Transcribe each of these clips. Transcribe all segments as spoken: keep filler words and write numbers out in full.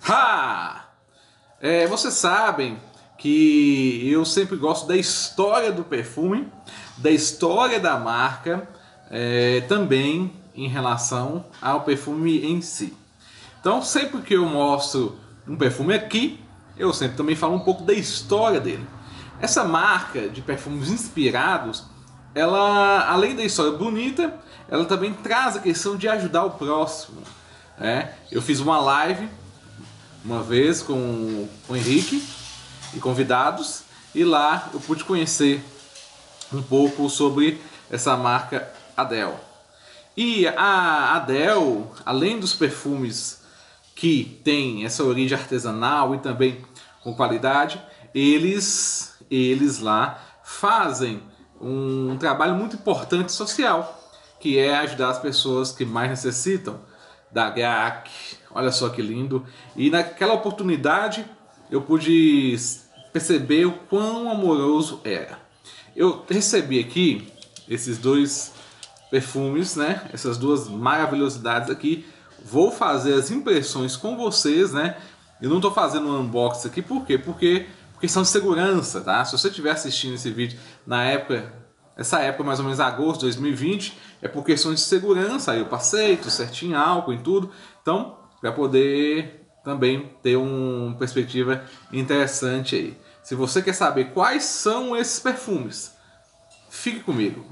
Ha! É, vocês sabem que eu sempre gosto da história do perfume, da história da marca, é, também em relação ao perfume em si. Então, sempre que eu mostro um perfume aqui, eu sempre também falo um pouco da história dele. Essa marca de perfumes inspirados, ela, além da história bonita, ela também traz a questão de ajudar o próximo. Né? Eu fiz uma live uma vez com o Henrique e convidados, e lá eu pude conhecer um pouco sobre essa marca Adele. E a Adele, além dos perfumes que tem essa origem artesanal e também com qualidade, eles, eles lá fazem um trabalho muito importante social, que é ajudar as pessoas que mais necessitam da G A C. Olha só que lindo. E naquela oportunidade eu pude perceber o quão amoroso era. Eu recebi aqui esses dois perfumes, né? Essas duas maravilhosidades aqui. Vou fazer as impressões com vocês, né? Eu não estou fazendo um unboxing aqui, por quê? Porque por questão de segurança, tá? Se você estiver assistindo esse vídeo na época, essa época mais ou menos agosto de dois mil e vinte, é por questão de segurança. Aí eu passei tudo certinho, álcool e tudo. Então, para poder também ter uma perspectiva interessante aí. Se você quer saber quais são esses perfumes, fique comigo.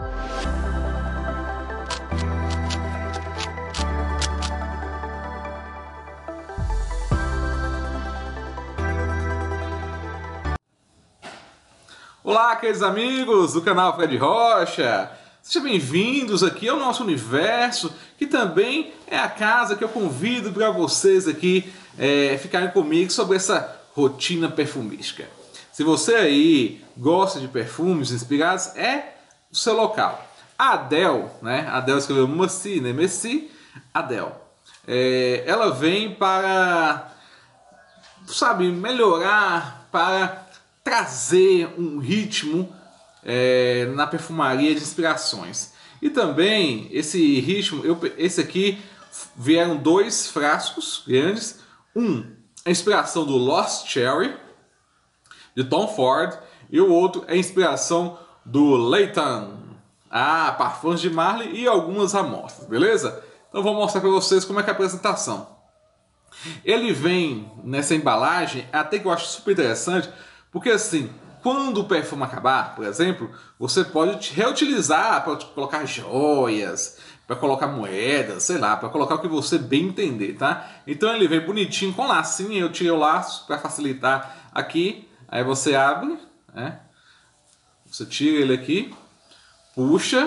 Olá, queridos amigos do canal Fred Rocha. Sejam bem-vindos aqui ao nosso universo, que também é a casa que eu convido para vocês aqui é, ficarem comigo sobre essa rotina perfumística. Se você aí gosta de perfumes inspirados, é o seu local. A Adele, né? A Adele escreveu Merci, né? Merci, Adele. É, ela vem para, sabe, melhorar, para trazer um ritmo É, na perfumaria de inspirações. E também esse ritmo, eu, esse aqui vieram dois frascos grandes. Um é a inspiração do Lost Cherry de Tom Ford, e o outro é a inspiração do Layton, ah, Parfums de Marley e algumas amostras, beleza? Então eu vou mostrar para vocês como é que é a apresentação. Ele vem nessa embalagem, até que eu acho super interessante, porque assim, quando o perfume acabar, por exemplo, você pode reutilizar para colocar joias, para colocar moedas, sei lá, para colocar o que você bem entender, tá? Então ele vem bonitinho com lacinho, eu tirei o laço para facilitar aqui. Aí você abre, né? Você tira ele aqui, puxa,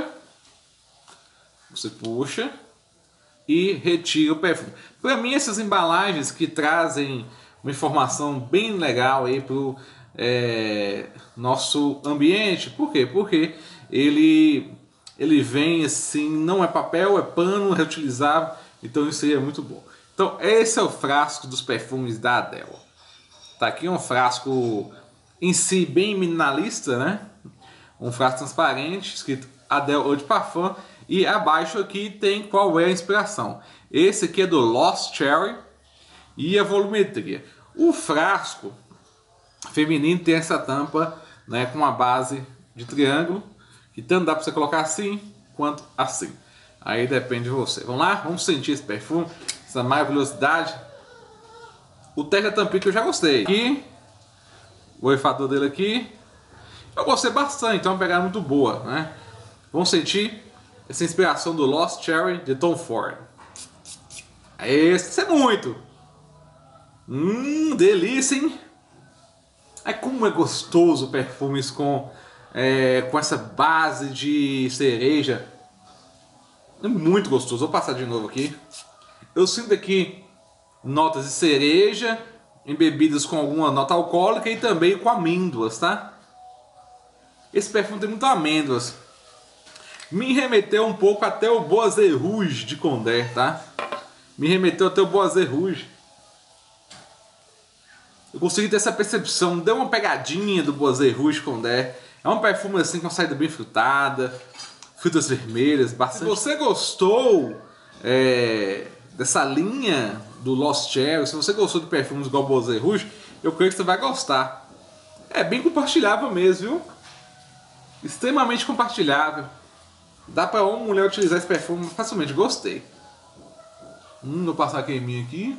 você puxa e retira o perfume. Para mim, essas embalagens que trazem uma informação bem legal aí pro É, nosso ambiente. Por quê? Porque ele, ele vem assim, não é papel, é pano reutilizável, então isso aí é muito bom. Então esse é o frasco dos perfumes da Adele. Tá aqui um frasco em si bem minimalista, né? Um frasco transparente, escrito Adele Eau de Parfum, e abaixo aqui tem qual é a inspiração. Esse aqui é do Lost Cherry e a volumetria. O frasco feminino tem essa tampa, né, com uma base de triângulo, que tanto dá para você colocar assim quanto assim. Aí depende de você. Vamos lá? Vamos sentir esse perfume, essa maravilhosidade. O teste da tampinha que eu já gostei. Aqui, o olfador dele aqui, eu gostei bastante, então é uma pegada muito boa, né? Vamos sentir essa inspiração do Lost Cherry de Tom Ford. Esse é muito. Hum, delícia, hein? É como é gostoso perfumes com, é, com essa base de cereja. É muito gostoso. Vou passar de novo aqui. Eu sinto aqui notas de cereja, embebidas com alguma nota alcoólica e também com amêndoas, tá? Esse perfume tem muitas amêndoas. Me remeteu um pouco até o Boisé Rouge de Condé, tá? Me remeteu até o Boisé Rouge. Eu consegui ter essa percepção, deu uma pegadinha do Boisé Rouge Condé. É um perfume assim com uma saída bem frutada, frutas vermelhas, bastante. Se você gostou é, dessa linha do Lost Cherry. Se você gostou de perfumes igual Bosé Rouge, eu creio que você vai gostar. É bem compartilhável mesmo, viu? Extremamente compartilhável. Dá pra uma mulher utilizar esse perfume facilmente. Gostei. Hum, vou passar a queiminha aqui.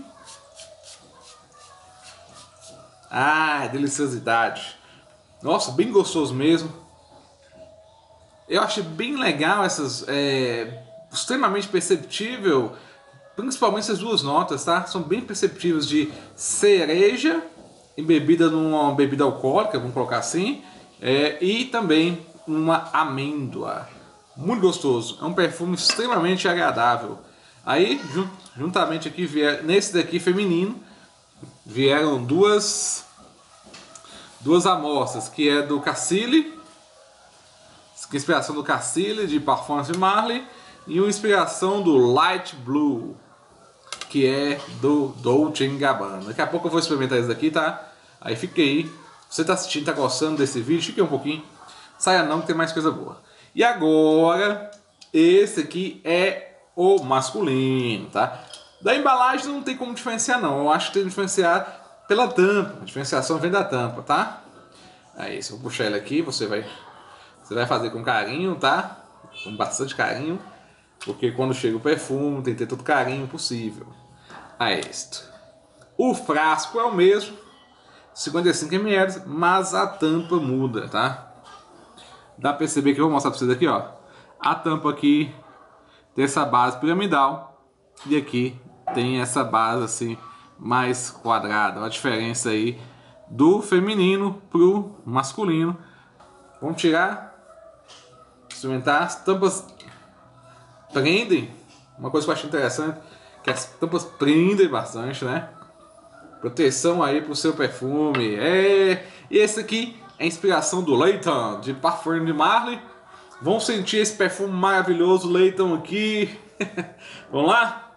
Ah, deliciosidade. Nossa, bem gostoso mesmo. Eu achei bem legal essas... É, extremamente perceptível. Principalmente essas duas notas, tá? São bem perceptíveis de cereja embebida numa bebida alcoólica, vamos colocar assim. É, e também uma amêndoa. Muito gostoso. É um perfume extremamente agradável. Aí, juntamente aqui, vier, nesse daqui feminino, vieram duas duas amostras, que é do Cassili, que é inspiração do Cassili, de Parfums de Marley, e uma inspiração do Light Blue, que é do Dolce and Gabbana. Daqui a pouco eu vou experimentar esse daqui, tá? Aí fique aí. Você tá assistindo, tá gostando desse vídeo? Fique um pouquinho. Saia não, que tem mais coisa boa. E agora, esse aqui é o masculino, tá? Da embalagem não tem como diferenciar não. Eu acho que tem que diferenciar pela tampa. A diferenciação vem da tampa, tá? Aí, se eu puxar ele aqui, você vai, você vai fazer com carinho, tá? Com bastante carinho. Porque quando chega o perfume, tem que ter todo carinho possível. Aí, isto. O frasco é o mesmo, cinquenta e cinco mililitros, mas a tampa muda, tá? Dá pra perceber que eu vou mostrar pra vocês aqui, ó. A tampa aqui tem essa base piramidal e aqui tem essa base assim mais quadrada. Uma diferença aí do feminino pro masculino. Vamos tirar, experimentar. As tampas prendem. Uma coisa que eu acho interessante, que as tampas prendem bastante, né? Proteção aí pro seu perfume. É. E esse aqui é a inspiração do Layton, de Parfums de Marley. Vamos sentir esse perfume maravilhoso, Layton, aqui. Vamos lá?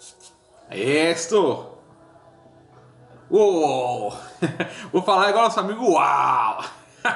Isto! Uou! Vou falar agora nosso amigo uau!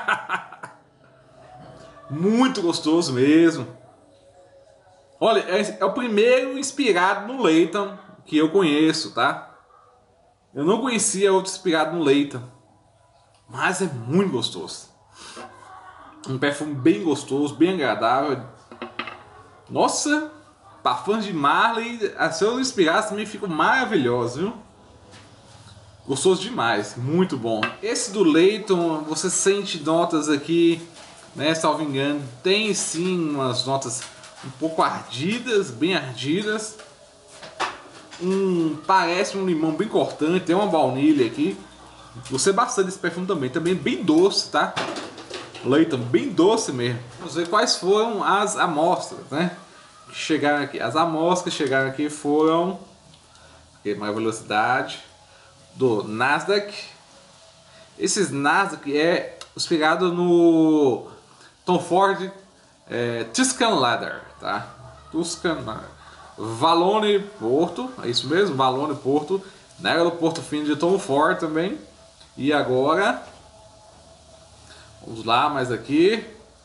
Muito gostoso mesmo. Olha, é, é o primeiro inspirado no Layton que eu conheço, tá? Eu não conhecia outro inspirado no Layton. Mas é muito gostoso. Um perfume bem gostoso, bem agradável. Nossa, Parfums de Marley, se eu inspirasse também ficam maravilhosos, viu? Gostoso demais, muito bom. Esse do Layton, você sente notas aqui, né, salvo engano, tem sim umas notas um pouco ardidas, bem ardidas. Um, parece um limão bem cortante, tem uma baunilha aqui. Gostei bastante desse perfume também, também bem doce, tá? Layton, bem doce mesmo. Vamos ver quais foram as amostras, né? Que chegaram aqui. As amostras que chegaram aqui foram, aqui, mais velocidade, do Nasdaq. Esses Nasdaq é inspirado no Tom Ford é, Tuscan Leather, tá? Tuscan Valone Porto, é isso mesmo, Valone Porto, né? O Porto Fino de Tom Ford também. E agora, vamos lá, mais aqui.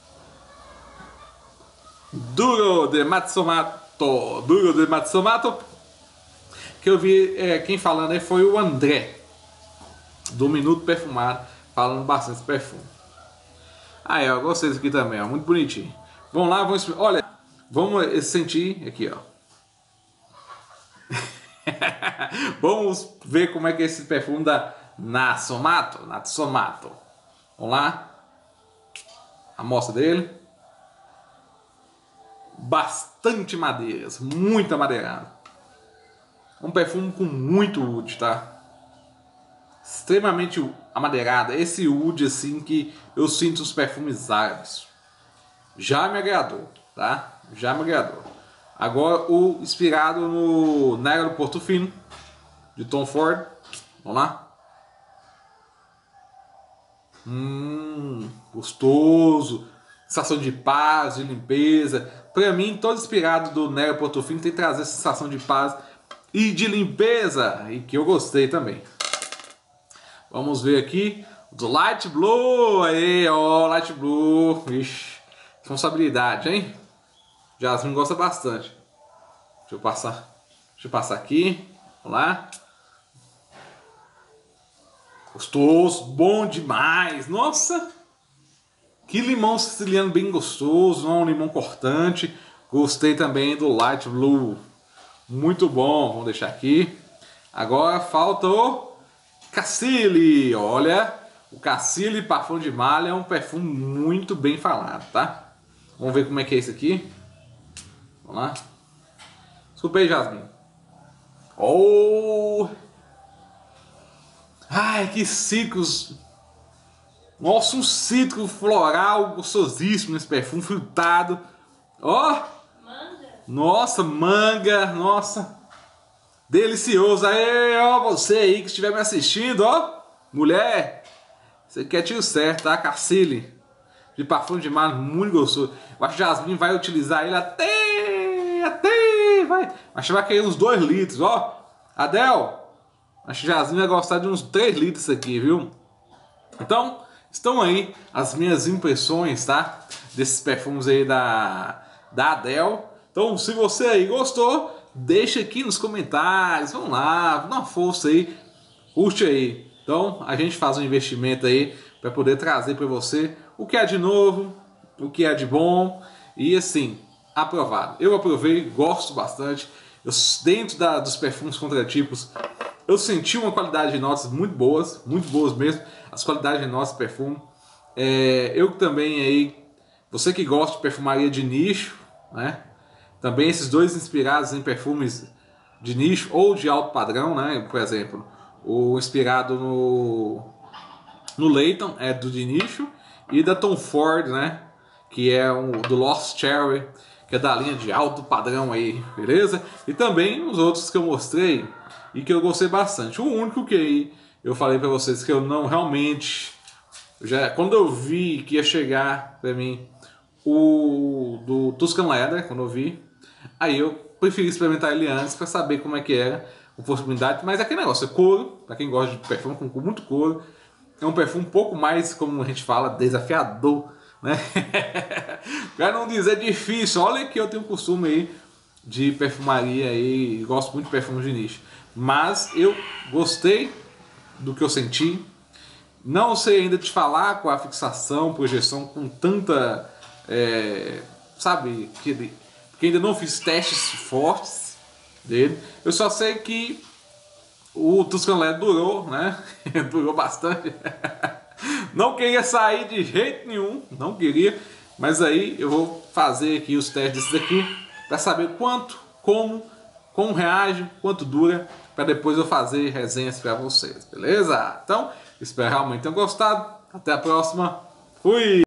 Duro de Matsumoto, Duro de Matsumoto. Que eu vi, é, quem falando aí foi o André, do Minuto Perfumado, falando bastante desse perfume. Aí, ó, gostei desse aqui também, ó, muito bonitinho. Vamos lá, vamos, olha, vamos sentir aqui, ó. Vamos ver como é que é esse perfume da Natsumoto, Natsumoto. Vamos lá. A amostra dele. Bastante madeiras, muita madeirada. Um perfume com muito oud, tá? Extremamente amadeirada. Esse oud assim que eu sinto os perfumes árabes. Já me agradou, tá? Já me agradou. Agora o inspirado no Nero do Porto Fino, de Tom Ford. Vamos lá. Hum, gostoso. Sensação de paz, de limpeza. Pra mim, todo inspirado do Nero Porto Fino tem que trazer sensação de paz e de limpeza. E que eu gostei também. Vamos ver aqui. Do Light Blue. Aí, ó, Light Blue. Ixi, responsabilidade, hein? Jasmine gosta bastante. Deixa eu passar. Deixa eu passar aqui. Vamos lá. Gostoso, bom demais. Nossa, que limão siciliano bem gostoso, não é um limão cortante. Gostei também do Light Blue, muito bom. Vamos deixar aqui. Agora falta o Cassili. Olha, o Cassili Parfum de Malha é um perfume muito bem falado, tá? Vamos ver como é que é esse aqui. Vamos lá. Desculpa aí, Jasmine. Oh! Ai, que cítricos! Nossa, um cítrico floral gostosíssimo nesse perfume, frutado. Ó! Oh! Manga! Nossa, manga! Nossa! Delicioso! Aí, ó, você aí que estiver me assistindo, ó! Mulher! Você quer tiro certo, tá? Cassili de Parfum de Malha, muito gostoso. Eu acho que Jasmine vai utilizar ele até... até... vai... Acho que vai cair uns dois litros, ó! Adel! Acho que Jasmine vai gostar de uns três litros aqui, viu? Então, estão aí as minhas impressões, tá? Desses perfumes aí da, da Adele. Então, se você aí gostou, deixa aqui nos comentários. Vamos lá, dá uma força aí. Curte aí. Então, a gente faz um investimento aí para poder trazer para você o que é de novo, o que é de bom. E assim, aprovado. Eu aprovei, gosto bastante. Eu, dentro da, dos perfumes contratipos, eu senti uma qualidade de notas muito boas, muito boas mesmo, as qualidades de notas de perfume. É, eu também aí, você que gosta de perfumaria de nicho, né? Também esses dois inspirados em perfumes de nicho ou de alto padrão, né? Por exemplo, o inspirado no, no Layton é do de nicho e da Tom Ford, né? Que é um, do Lost Cherry, que é da linha de alto padrão aí, beleza? E também os outros que eu mostrei e que eu gostei bastante. O único que eu falei para vocês que eu não realmente... já quando eu vi que ia chegar para mim o do Tuscan Leather, quando eu vi, aí eu preferi experimentar ele antes para saber como é que era a possibilidade. Mas é aquele negócio, é couro, para quem gosta de perfume com muito couro. É um perfume um pouco mais, como a gente fala, desafiador, né? Para não dizer difícil. Olha que eu tenho costume aí de perfumaria aí, gosto muito de perfumes de nicho. Mas eu gostei do que eu senti. Não sei ainda te falar com a fixação, projeção com tanta, é, sabe, que, que ainda não fiz testes fortes dele. Eu só sei que o Tuscan Leather durou, né? Durou bastante. Não queria sair de jeito nenhum, não queria. Mas aí eu vou fazer aqui os testes desses aqui para saber quanto, como, como reage, quanto dura, para depois eu fazer resenhas para vocês, beleza? Então, espero realmente tenham gostado. Até a próxima. Fui!